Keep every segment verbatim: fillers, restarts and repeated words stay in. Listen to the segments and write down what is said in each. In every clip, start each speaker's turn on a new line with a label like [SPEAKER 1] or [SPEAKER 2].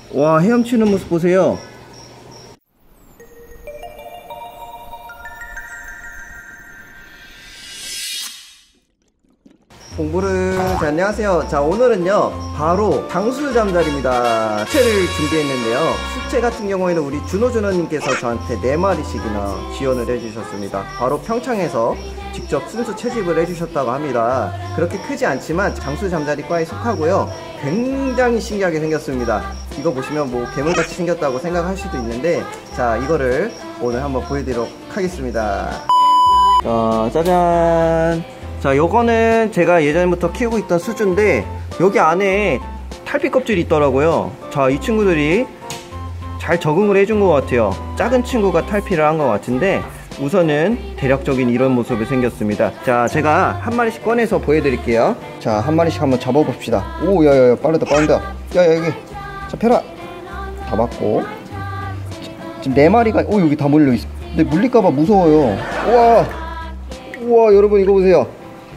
[SPEAKER 1] 와, 헤엄치는 모습 보세요. 공부를. 자, 안녕하세요. 자, 오늘은요 바로 장수잠자리입니다. 숙제를 준비했는데요, 숙제 같은 경우에는 우리 준호준호님께서 저한테 네 마리씩이나 지원을 해주셨습니다. 바로 평창에서 직접 순수 채집을 해주셨다고 합니다. 그렇게 크지 않지만 장수잠자리과에 속하고요, 굉장히 신기하게 생겼습니다. 이거 보시면 뭐 괴물같이 생겼다고 생각할 수도 있는데, 자, 이거를 오늘 한번 보여드리도록 하겠습니다. 자, 짜잔. 자, 요거는 제가 예전부터 키우고 있던 수주인데 여기 안에 탈피 껍질이 있더라고요. 자, 이 친구들이 잘 적응을 해준 것 같아요. 작은 친구가 탈피를 한 것 같은데 우선은 대략적인 이런 모습이 생겼습니다. 자, 제가 한 마리씩 꺼내서 보여드릴게요. 자, 한 마리씩 한번 잡아봅시다. 오, 야야야, 빠르다 빠르다. 야야, 여기 자, 펴라. 다 맞고. 지금 네 마리가 오 여기 다 몰려있어. 근데 물릴까봐 무서워요. 우와, 우와, 여러분 이거 보세요.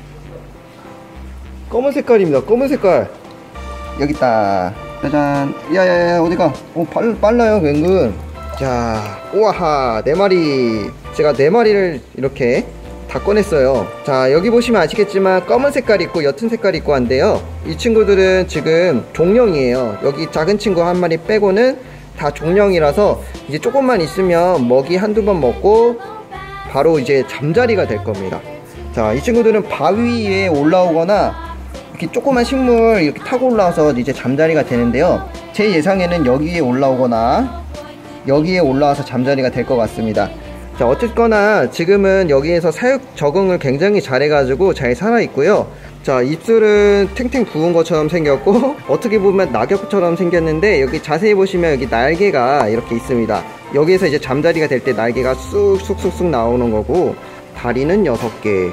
[SPEAKER 1] 검은 색깔입니다. 검은 색깔. 여기 있다. 짜잔. 야야야, 어디가? 오, 빨, 빨라요 은근. 자, 우와하, 네 마리. 제가 네 마리를 이렇게 다 꺼냈어요. 자, 여기 보시면 아시겠지만 검은 색깔이 있고 옅은 색깔이 있고 한데요, 이 친구들은 지금 종령이에요. 여기 작은 친구 한 마리 빼고는 다 종령이라서 이제 조금만 있으면 먹이 한두 번 먹고 바로 이제 잠자리가 될 겁니다. 자, 이 친구들은 바위 위에 올라오거나 이렇게 조그만 식물 이렇게 타고 올라와서 이제 잠자리가 되는데요, 제 예상에는 여기에 올라오거나 여기에 올라와서 잠자리가 될 것 같습니다. 자, 어쨌거나 지금은 여기에서 사육 적응을 굉장히 잘해가지고 잘 살아있고요. 자, 입술은 탱탱 부은 것처럼 생겼고 어떻게 보면 낙엽처럼 생겼는데 여기 자세히 보시면 여기 날개가 이렇게 있습니다. 여기에서 이제 잠자리가 될 때 날개가 쑥쑥쑥쑥 나오는 거고, 다리는 여섯 개.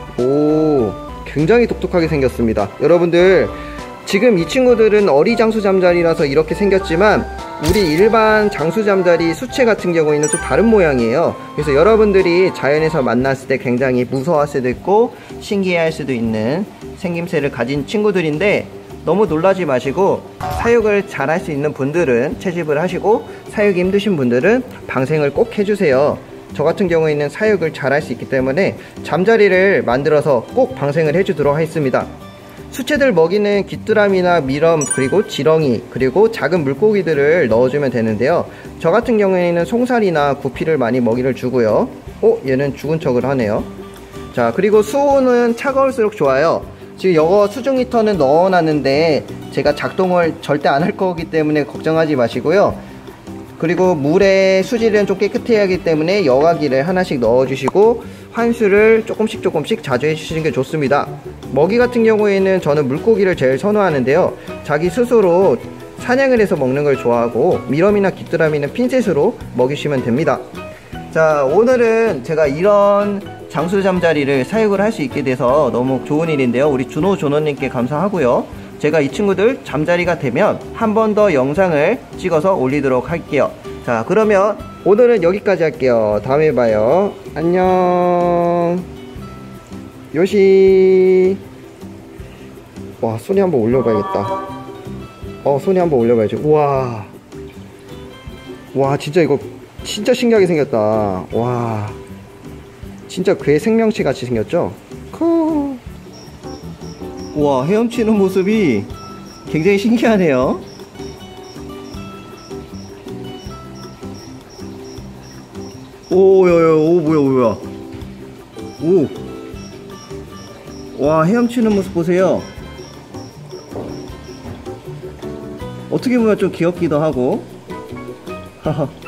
[SPEAKER 1] 오, 굉장히 독특하게 생겼습니다. 여러분들, 지금 이 친구들은 어리 장수잠자리라서 이렇게 생겼지만 우리 일반 장수잠자리 수채 같은 경우에는 좀 다른 모양이에요. 그래서 여러분들이 자연에서 만났을 때 굉장히 무서워할 수도 있고 신기해할 수도 있는 생김새를 가진 친구들인데, 너무 놀라지 마시고 사육을 잘 할 수 있는 분들은 채집을 하시고, 사육이 힘드신 분들은 방생을 꼭 해주세요. 저 같은 경우에는 사육을 잘 할 수 있기 때문에 잠자리를 만들어서 꼭 방생을 해주도록 하겠습니다. 수채들 먹이는 귀뚜라미나 미럼, 그리고 지렁이, 그리고 작은 물고기들을 넣어주면 되는데요, 저 같은 경우에는 송사리나 구피를 많이 먹이를 주고요. 어? 얘는 죽은 척을 하네요. 자, 그리고 수온은 차가울수록 좋아요. 지금 이거 수중 히터는 넣어놨는데 제가 작동을 절대 안 할 거기 때문에 걱정하지 마시고요. 그리고 물의 수질은 좀 깨끗해야 하기 때문에 여과기를 하나씩 넣어주시고 환수를 조금씩 조금씩 자주 해주시는 게 좋습니다. 먹이 같은 경우에는 저는 물고기를 제일 선호하는데요, 자기 스스로 사냥을 해서 먹는 걸 좋아하고 미럼이나 귀뚜라미는 핀셋으로 먹이시면 됩니다. 자, 오늘은 제가 이런 장수잠자리를 사육을 할 수 있게 돼서 너무 좋은 일인데요, 우리 준호준호님께 감사하고요. 제가 이 친구들 잠자리가 되면 한 번 더 영상을 찍어서 올리도록 할게요. 자, 그러면 오늘은 여기까지 할게요. 다음에 봐요. 안녕. 요시. 와, 손이 한번 올려봐야겠다. 어, 손이 한번 올려봐야지. 우와. 와, 진짜 이거 진짜 신기하게 생겼다. 와, 진짜 괴 생명체 같이 생겼죠? 커. 우와, 헤엄치는 모습이 굉장히 신기하네요. 오, 야야, 오, 뭐야, 뭐야. 오. 와, 헤엄치는 모습 보세요. 어떻게 보면 좀 귀엽기도 하고. 하하.